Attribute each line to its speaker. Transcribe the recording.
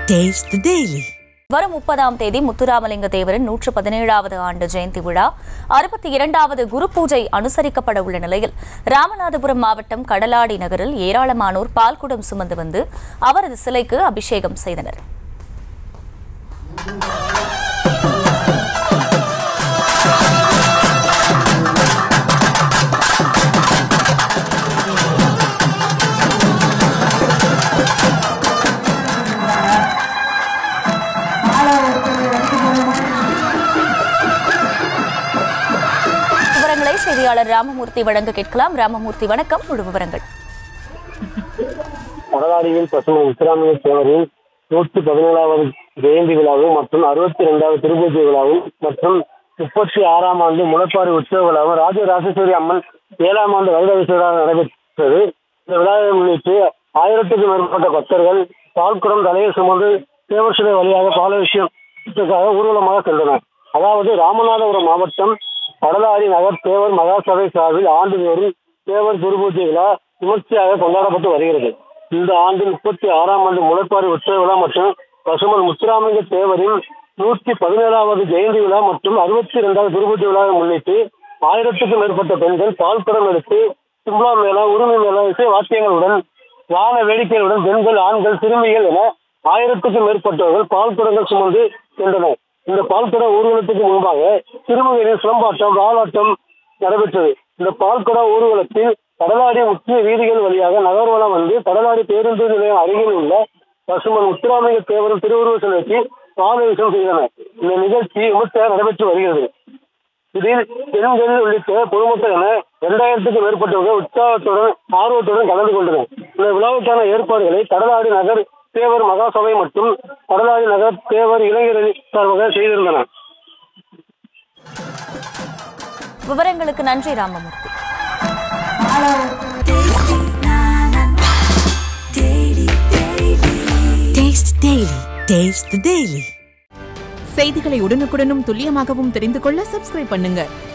Speaker 1: Taste the Daily.
Speaker 2: வரும் 30ஆம் தேதி முத்துராமலிங்க தேவரின் 117வது ஆண்டு ஜெயந்தி விழா 62வது குரு பூஜை அனுசரிக்கப்பட உள்ள நிலையில் ராமநாதபுரம் மாவட்டம் கடலாடி நகரில் ஏராளமானோர் பால்குடம் சுமந்து வந்து அவரது சிலைக்கு அபிஷேகம் செய்தனர். செய்தியாளர் ராமமூர்த்தி வழங்க கேட்கலாம். ராமமூர்த்தி வணக்கம், முழு விவரங்கள்.
Speaker 3: கடலாடியில் பசுமை முத்துராமலிங்க தேவரின் 117வது ஜெயந்தி விழாவும் மற்றும் 62வது திருப்பூஜை விழாவும் மற்றும் 36ஆம் ஆண்டு முளைப்பாரி உற்சவ விழாவும் ராஜராஜேஸ்வரி அம்மன் 7ஆம் ஆண்டு வைரவிசேஷம் நடைபெற்றது. இந்த விழாவை முன்னிட்டு 1000க்கும் மேற்பட்ட பக்தர்கள் பால்குடம் தலையை சுமந்து தேவர் சிலை வழியாக பாலாபிஷேகத்துக்காக ஊர்வலமாக சென்றனர். அதாவது ராமநாதபுரம் மாவட்டம் கடலாடி நகர் தேவர் மகாசபை சார்பில் ஆண்டுதோறும் தேவர் குருபூஜை விழா விமர்சையாக கொண்டாடப்பட்டு வருகிறது. இந்த ஆண்டு 36ஆம் ஆண்டு முளைப்பாரி உற்சவ விழா மற்றும் பசுமன் முத்துராமலிங்க தேவரின் 117வது ஜெயந்தி விழா மற்றும் 62வது குருபூஜை விழாவை முன்னிட்டு 1000க்கும் மேற்பட்ட பெண்கள் பால்குடம் எடுத்து சிம்லா மேளா, உரிமை மேளா, இசை வாத்தியங்களுடன் வான வேடிக்கைகளுடன் பெண்கள், ஆண்கள், சிறுமிகள் என 1000க்கும் மேற்பட்டவர்கள் பால்குடங்கள் சுமந்து சென்றனர். இந்த பால்குட ஊர்வலத்துக்கு முன்பாக சிறுமிகளின் சிலம்பாட்டம், வாலாட்டம் நடைபெற்றது. இந்த பால்குட ஊர்வலத்தில் கடலாடி முக்கிய வீதிகள் வழியாக நகர்வலம் வந்து கடலாடி பேருந்து நிலையம் அருகில் உள்ள பசுமன் முத்துராமலிங்க தேவரும் திருவுருவ சிலைக்கு பாலாபிஷேகம் செய்தனர். இந்த நிகழ்ச்சி விமர்சையாக நடைபெற்று வருகிறது. இதில் பெண்கள் உள்ளிட்ட பொதுமக்கள் என 2000க்கும் மேற்பட்டவர்கள் உற்சாகத்துடன் ஆர்வத்துடன் கலந்து கொண்டனர். இந்த விழாவுக்கான ஏற்பாடுகளை கடலாடி நகர் தேவர் மகாசபை மற்றும் கடலாடி நகர் தேவர் இளைஞர் சார்பாக செய்திருந்தனர்.
Speaker 2: விவரங்களுக்கு நன்றி ராமமூர்த்தி.
Speaker 1: Taste the Daily.
Speaker 4: செய்திகளை உடனுக்குடனும் துல்லியமாகவும் தெரிந்து கொள்ள சப்ஸ்கிரைப் பண்ணுங்க.